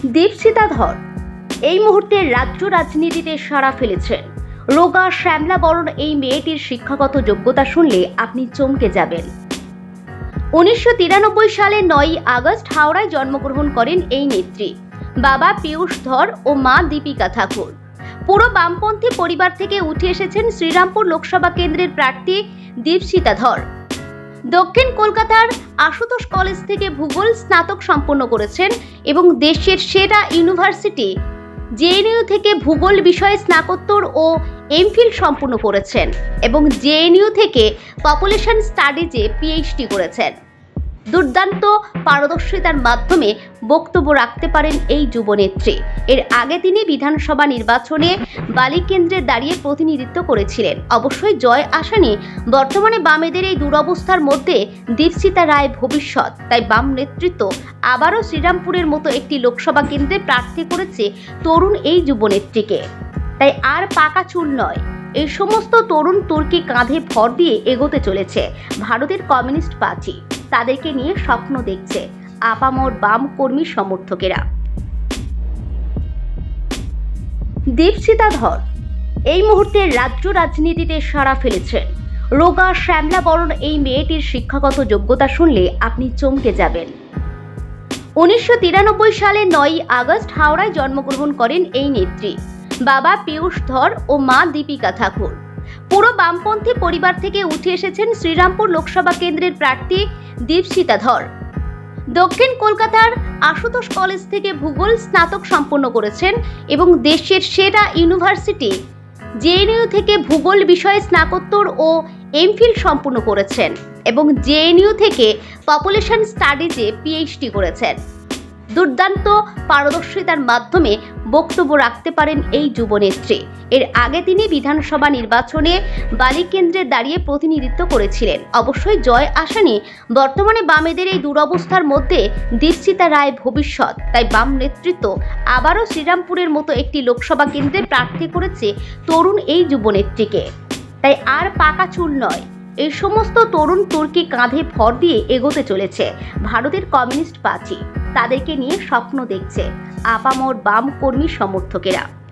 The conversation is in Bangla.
দীপশিতা ধর এই মুহূর্তে রাজ্য রাজনীতিতে সাড়া ফেলেছেন। রোগা শ্যামলা বরণ এই মেয়েটির শিক্ষাগত যোগ্যতা শুনলে আপনি চমকে যাবেন। 1993 সালে 9 আগস্ট হাওড়ায় জন্মগ্রহণ করেন এই নেত্রী। বাবা পীয়ূষ ধর ও মা দীপিকা ঠাকুর। পুরো বামপন্থী পরিবার থেকে উঠে এসেছেন শ্রীরামপুর লোকসভা কেন্দ্রের প্রার্থী দীপশিতা ধর। দক্ষিণ কলকাতার আশুতোষ কলেজ থেকে ভূগোল স্নাতক সম্পন্ন করেছেন এবং দেশের সেরা ইউনিভার্সিটি জেএনইউ থেকে ভূগোল বিষয়ে স্নাতকোত্তর ও এমফিল সম্পন্ন করেছেন এবং জেএনইউ থেকে পপুলেশন স্টাডিজে পিএইচডি করেছেন। দুর্দান্ত পারদর্শিতার মাধ্যমে বক্তব্য রাখতে পারেন এই যুবনেত্রী। এর আগে তিনি বিধানসভা নির্বাচনে বালিকেন্দ্রে দাঁড়িয়ে প্রতিনিধিত্ব করেছিলেন। অবশ্যই জয় আসেনি। বর্তমানে বামেদের এই দুরবস্থার মধ্যে দীপশিতা রায় ভবিষ্যৎ। তাই বাম নেতৃত্ব আবারও শ্রীরামপুরের মতো একটি লোকসভা কেন্দ্রে প্রার্থী করেছে তরুণ এই যুবনেত্রীকে। তাই আর পাকা চুল নয়, এই সমস্ত তরুণ তুর্কি কাঁধে ভর দিয়ে এগোতে চলেছে ভারতের কমিউনিস্ট পার্টি। তাদেরকে নিয়ে স্বপ্ন দেখছে আপামর বাম কর্মী সমর্থকেরা। দীপশিতা ধর এই মুহূর্তে রাজ্য রাজনীতিতে সাড়া ফেলেছেন। রোগা শ্যামলা বরণ এই মেয়েটির শিক্ষাগত যোগ্যতা শুনলে আপনি চমকে যাবেন। 1993 সালে 9 আগস্ট হাওড়ায় জন্মগ্রহণ করেন এই নেত্রী। বাবা পীয়ূষ ধর ও মা দীপিকা ঠাকুর। পুরো বামপন্থী পরিবার থেকে উঠে এসেছেন শ্রীরামপুর লোকসভা কেন্দ্রের প্রার্থী দীপশিতা ধর। দক্ষিণ কলকাতার আশুতোষ কলেজ থেকে ভূগোল স্নাতক সম্পন্ন করেছেন এবং দেশের সেরা ইউনিভার্সিটি জেএনইউ থেকে ভূগোল বিষয়ে স্নাতকোত্তর ও এমফিল সম্পন্ন করেছেন এবং জেএনইউ থেকে পপুলেশন স্টাডিজে পিএইচডি করেছেন। দুর্দান্ত পারদর্শিতার মাধ্যমে বক্তব্য রাখতে পারেন এই যুবনেত্রী। এর আগে তিনি বিধানসভা নির্বাচনে বালিকেন্দ্রে দাঁড়িয়ে প্রতিনিধিত্ব করেছিলেন। অবশ্যই জয় আসেনি। বর্তমানে বামেদের এই দুরবস্থার মধ্যে দীপশিতা রায় ভবিষ্যৎ। তাই বাম নেতৃত্ব আবারও শ্রীরামপুরের মতো একটি লোকসভা কেন্দ্রে প্রার্থী করেছে তরুণ এই যুবনেত্রীকে। তাই আর পাকা চুল নয়, এই সমস্ত তরুণ তুর্কি কাঁধে ভর দিয়ে এগোতে চলেছে ভারতের কমিউনিস্ট পার্টি। তাদেরকে নিয়ে স্বপ্ন দেখছে আপামর বাম কর্মী সমর্থকেরা।